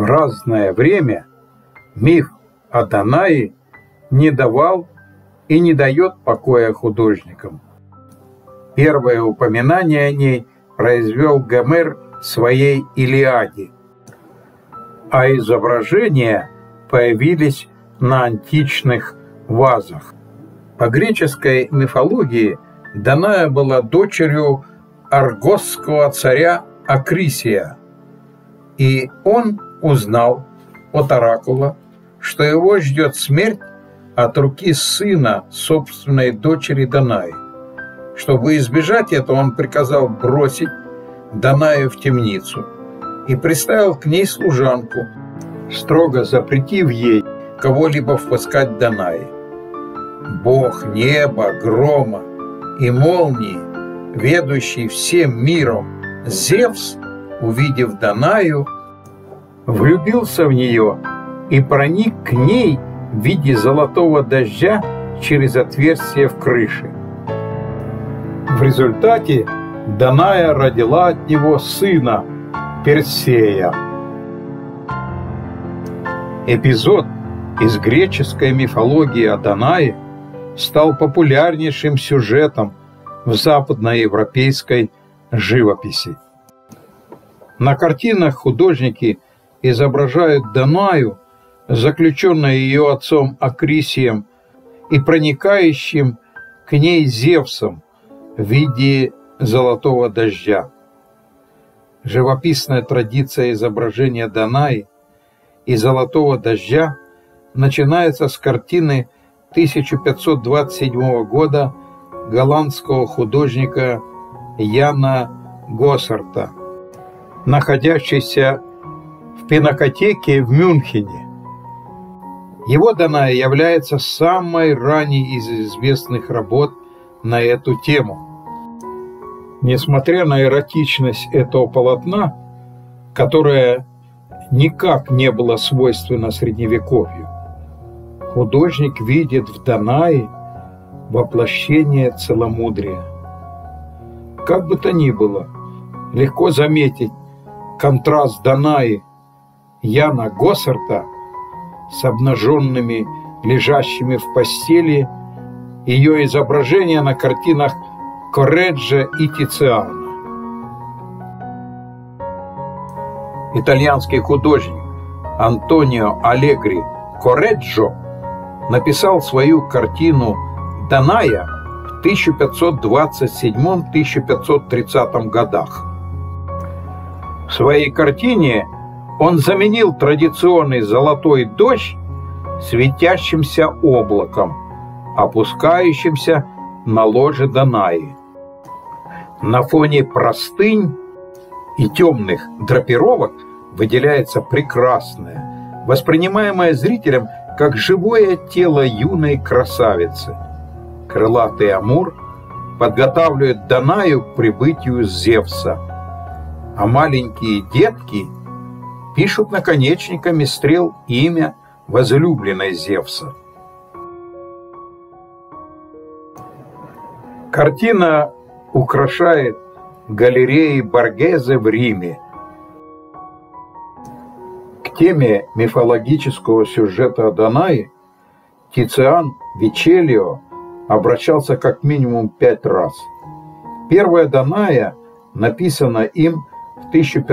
В разное время миф о Данаи не давал и не дает покоя художникам. Первое упоминание о ней произвел Гомер в своей «Илиаде», а изображения появились на античных вазах. По греческой мифологии Даная была дочерью аргосского царя Акрисия, и он узнал от оракула, что его ждет смерть от руки сына собственной дочери Данаи. Чтобы избежать этого, он приказал бросить Данаю в темницу и приставил к ней служанку, строго запретив ей кого-либо впускать Данаи. Бог неба, грома и молнии, ведущий всем миром Зевс, увидев Данаю, влюбился в нее и проник к ней в виде золотого дождя через отверстие в крыше. В результате Даная родила от него сына Персея. Эпизод из греческой мифологии о Данае стал популярнейшим сюжетом в западноевропейской живописи. На картинах художники изображают Данаю, заключенную ее отцом Акрисием и проникающим к ней Зевсом в виде золотого дождя. Живописная традиция изображения Данаи и золотого дождя начинается с картины 1527 года голландского художника Яна Госсарта, находящейся в Пинакотеке в Мюнхене. Его Даная является самой ранней из известных работ на эту тему. Несмотря на эротичность этого полотна, которое никак не было свойственно Средневековью, художник видит в Данае воплощение целомудрия. Как бы то ни было, легко заметить контраст Данаи Яна Госсарта с обнаженными, лежащими в постели, ее изображения на картинах Корреджо и Тициана. Итальянский художник Антонио Аллегри Корреджо написал свою картину «Даная» в 1527-1530 годах. В своей картине он заменил традиционный золотой дождь светящимся облаком, опускающимся на ложе Данаи. На фоне простынь и темных драпировок выделяется прекрасное, воспринимаемое зрителем как живое тело юной красавицы. Крылатый Амур подготавливает Данаю к прибытию Зевса, а маленькие детки пишут наконечниками стрел имя возлюбленной Зевса. Картина украшает галереи Боргезе в Риме. К теме мифологического сюжета о Данае Тициан Вичеллио обращался как минимум 5 раз. Первая Даная написана им в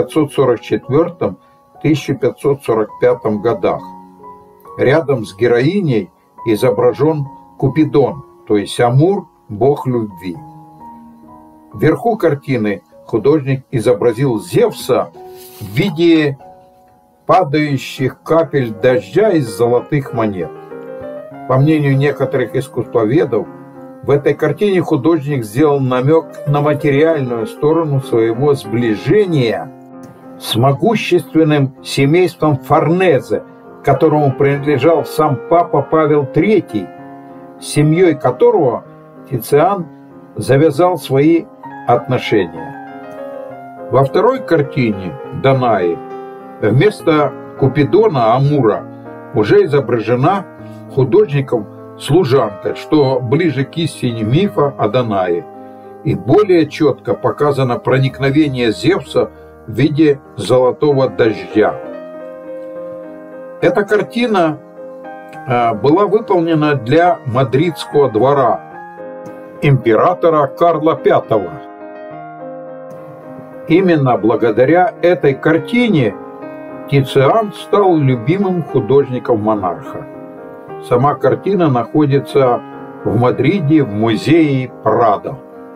1544-1545 годах. Рядом с героиней изображен Купидон, то есть Амур, бог любви. Вверху картины художник изобразил Зевса в виде падающих капель дождя из золотых монет. По мнению некоторых искусствоведов, в этой картине художник сделал намек на материальную сторону своего сближения с могущественным семейством Форнезе, которому принадлежал сам папа Павел III, с семьей которого Тициан завязал свои отношения. Во второй картине Данаи вместо Купидона Амура уже изображена художником служанка, что ближе к истине мифа о Данае, и более четко показано проникновение Зевса в виде золотого дождя. Эта картина была выполнена для мадридского двора императора Карла V. Именно благодаря этой картине Тициан стал любимым художником монарха. Сама картина находится в Мадриде в музее Прадо.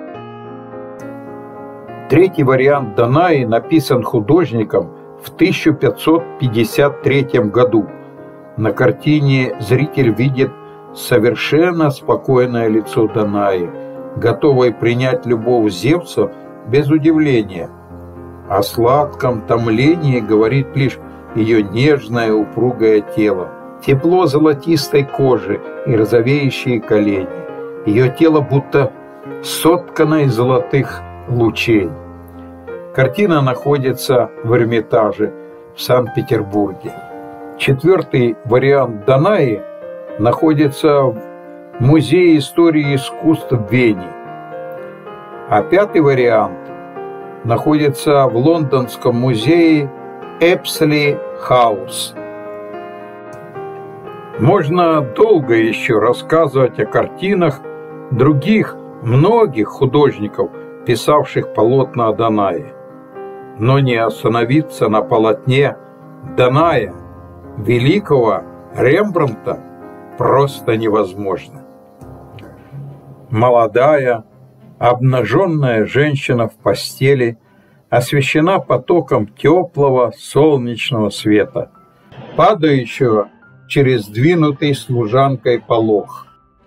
Третий вариант Данаи написан художником в 1553 году. На картине зритель видит совершенно спокойное лицо Данаи, готовой принять любовь Зевса без удивления. О сладком томлении говорит лишь ее нежное упругое тело, тепло золотистой кожи и розовеющие колени. Ее тело будто соткано из золотых лучей. Картина находится в Эрмитаже в Санкт-Петербурге. Четвертый вариант Данаи находится в Музее истории искусств в Вене, а пятый вариант находится в лондонском музее Эпсли Хаус. Можно долго еще рассказывать о картинах других многих художников, писавших полотна Данаи, но не остановиться на полотне Даная великого Рембрандта просто невозможно. Молодая, обнаженная женщина в постели освещена потоком теплого солнечного света, падающего через сдвинутый служанкой полог.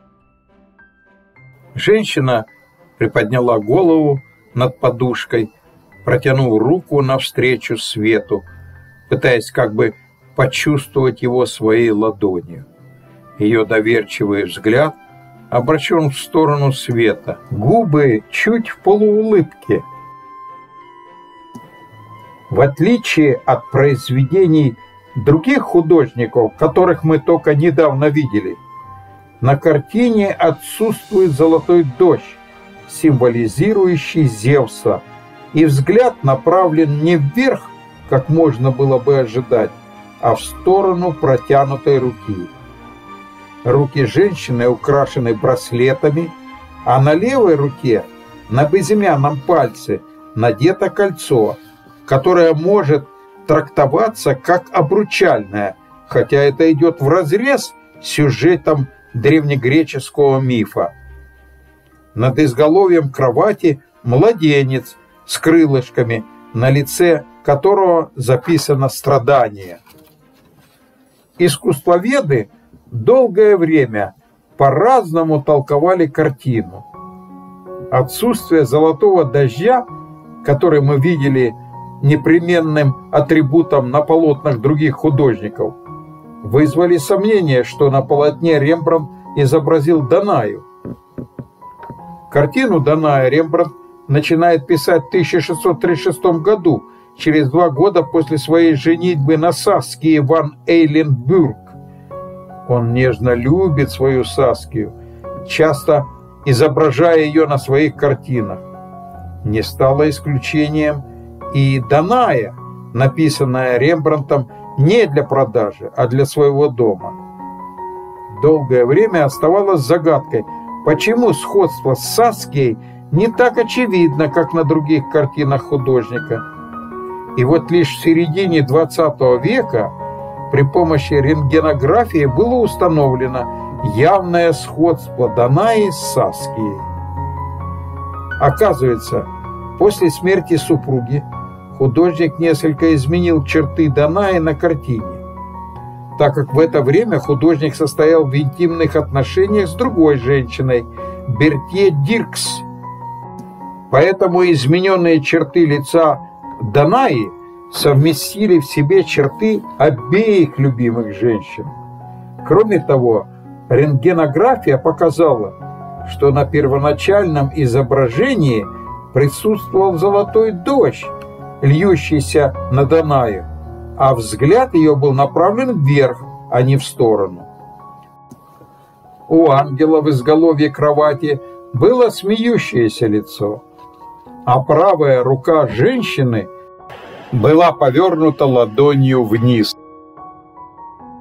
Женщина приподняла голову над подушкой, протянув руку навстречу свету, пытаясь как бы почувствовать его своей ладонью. Ее доверчивый взгляд обращен в сторону света, губы чуть в полуулыбке. В отличие от произведений других художников, которых мы только недавно видели, на картине отсутствует золотой дождь, символизирующий Зевса, и взгляд направлен не вверх, как можно было бы ожидать, а в сторону протянутой руки. Руки женщины украшены браслетами, а на левой руке, на безымянном пальце, надето кольцо, которое может трактоваться как обручальное, хотя это идет вразрез с сюжетом древнегреческого мифа. Над изголовьем кровати младенец с крылышками, на лице которого записано страдание. Искусствоведы долгое время по-разному толковали картину. Отсутствие золотого дождя, который мы видели непременным атрибутом на полотнах других художников, вызвали сомнение, что на полотне Рембрандт изобразил Данаю. Картину Даная Рембрандт начинает писать в 1636 году, через 2 года после своей женитьбы на Саскии ван Эйленбург. Он нежно любит свою Саскию, часто изображая ее на своих картинах. Не стало исключением и Даная, написанная Рембрандтом не для продажи, а для своего дома. Долгое время оставалось загадкой, почему сходство с Саскией не так очевидно, как на других картинах художника. И вот лишь в середине XX века при помощи рентгенографии было установлено явное сходство Данаи с Саскией. Оказывается, после смерти супруги художник несколько изменил черты Данаи на картине, так как в это время художник состоял в интимных отношениях с другой женщиной, Бертье Диркс. Поэтому измененные черты лица Данаи совместили в себе черты обеих любимых женщин. Кроме того, рентгенография показала, что на первоначальном изображении присутствовал золотой дождь, льющийся на Данаю, а взгляд ее был направлен вверх, а не в сторону. У ангела в изголовье кровати было смеющееся лицо, а правая рука женщины была повернута ладонью вниз.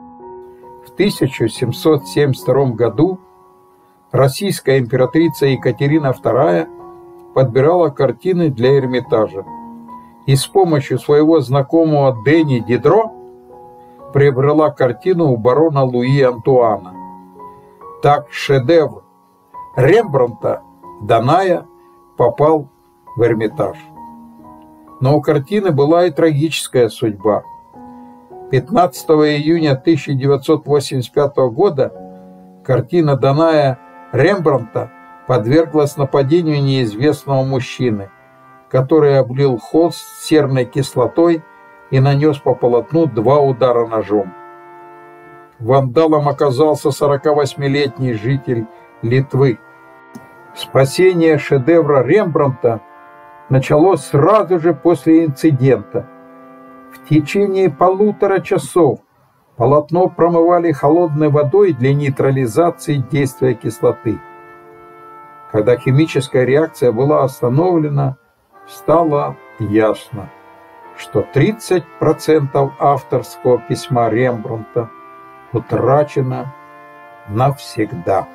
В 1772 году российская императрица Екатерина II подбирала картины для Эрмитажа и с помощью своего знакомого Дени Дидро приобрела картину у барона Луи Антуана. Так шедевр Рембрандта «Даная» попал в Эрмитаж. Но у картины была и трагическая судьба. 15 июня 1985 года картина «Даная» Рембрандта подверглась нападению неизвестного мужчины, который облил холст серной кислотой и нанес по полотну 2 удара ножом. Вандалом оказался 48-летний житель Литвы. Спасение шедевра Рембрандта началось сразу же после инцидента. В течение 1,5 часа полотно промывали холодной водой для нейтрализации действия кислоты. Когда химическая реакция была остановлена, стало ясно, что 30% авторского письма Рембрандта утрачено навсегда.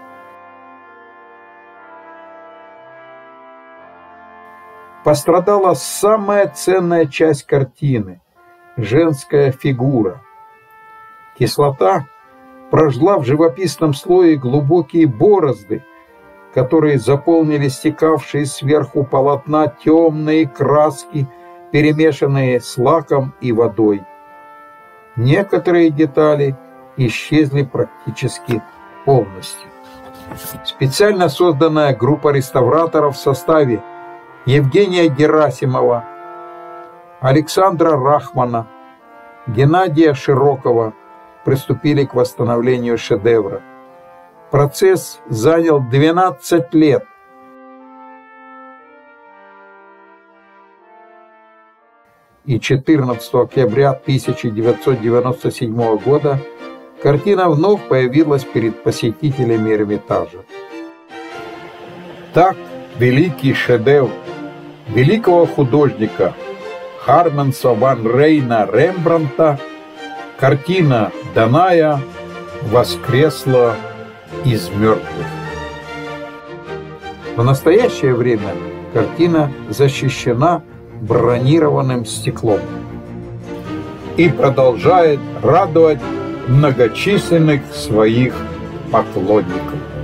Пострадала самая ценная часть картины – женская фигура. Кислота прожгла в живописном слое глубокие борозды, которые заполнили стекавшие сверху полотна темные краски, перемешанные с лаком и водой. Некоторые детали исчезли практически полностью. Специально созданная группа реставраторов в составе Евгения Герасимова, Александра Рахмана, Геннадия Широкова приступили к восстановлению шедевра. Процесс занял 12 лет. И 14 октября 1997 года картина вновь появилась перед посетителями Эрмитажа. Так великий шедевр великого художника Харменса ван Рейна Рембрандта, картина «Даная» воскресла из мертвых. В настоящее время картина защищена бронированным стеклом и продолжает радовать многочисленных своих поклонников.